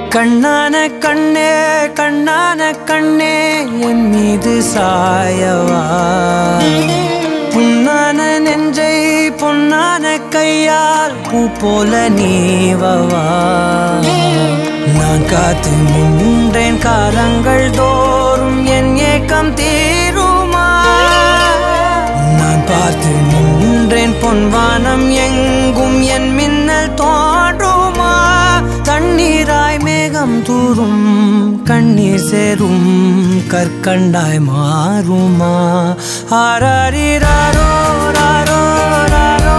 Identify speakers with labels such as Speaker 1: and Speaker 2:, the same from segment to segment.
Speaker 1: கண்ணான கண்ணே கண்ணான கண்ணே என் மீது சாயவா புண்ணான நெஞ்சை பொன்னான கையால் பூ போல நீவவா நான் காத்து நின்றேன் காலங்கள் தோறும் என் ஏக்கம் தீருமா நான் பார்த்து நின்றேன் பொன்வானம் எங்கும் என் மின்னல் தோன்றுமா தண்ணீராய் மேகம் தூரும் கண்ணீர் சேரும் கற்கண்டாய் மாறுமா ஆராரிராரோ ராரோ ராரோ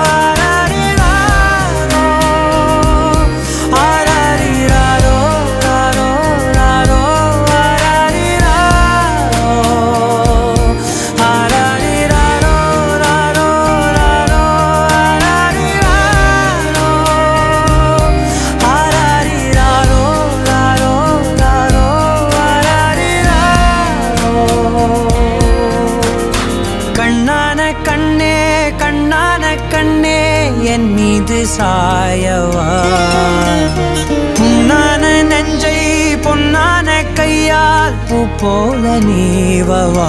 Speaker 1: என் மீது சாயவா புண்ணான நெஞ்சை பொன்னான கையால் பூ போல நீவவா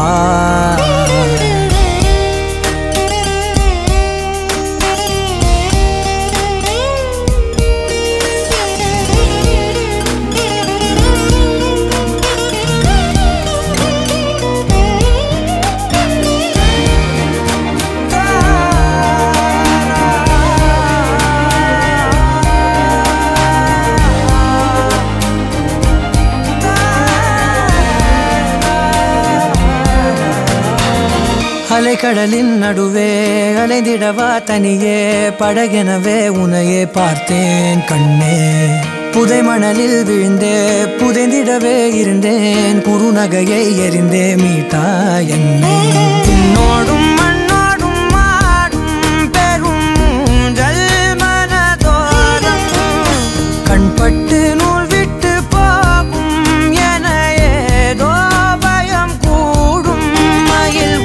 Speaker 1: அலைக்கடலின் நடுவே அலைந்திடவா தனியே படகெனவே உனையே பார்த்தேன் கண்ணே புதை மணலில் விழுந்தே புதைந்திடவே இருந்தேன் குறுநகையை எறிந்தே மீட்டா என்னை உன்னோடும் மண்ணோடும் மாடும் பெரும் ஊஞ்சல் மனதோரம் கண்பட்டு நூல் விட்டு போகும் என ஏதோ பயம் கூடும் மயில்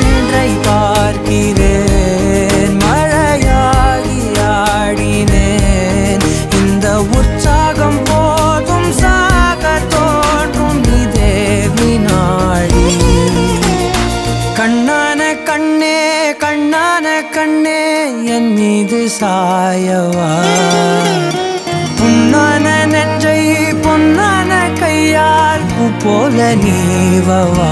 Speaker 1: பார்க்கிறேன் மழையாகி ஆடினேன் இந்த உற்சாகம் போதும் சாக தோன்றும் இதே வினாடி கண்ணான கண்ணே கண்ணான கண்ணே என் மீது சாயவா புண்ணான நெஞ்சை பொன்னான கையால் பூ போல நீவவா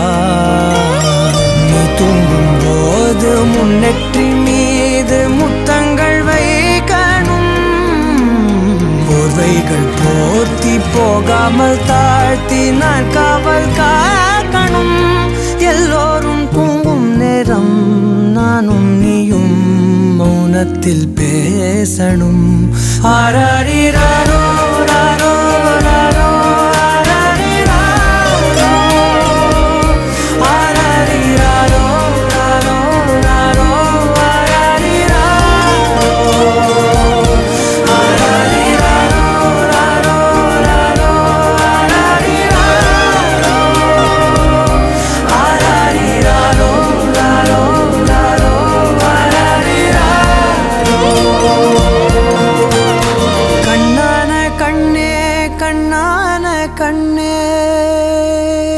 Speaker 1: தூங்கும் போது முன்னெற்றி மீது முத்தங்கள் வைக்கணும் போர்வைகள் போர்த்தி போகாமல் தாழ்த்தி நான் காவல் காக்கணும் எல்லோரும் தூங்கும் நேரம் நானும் நீயும் மௌனத்தில் பேசணும் ஆராரிராரோ ராரோ ராரோ கண்ணான கண்ணே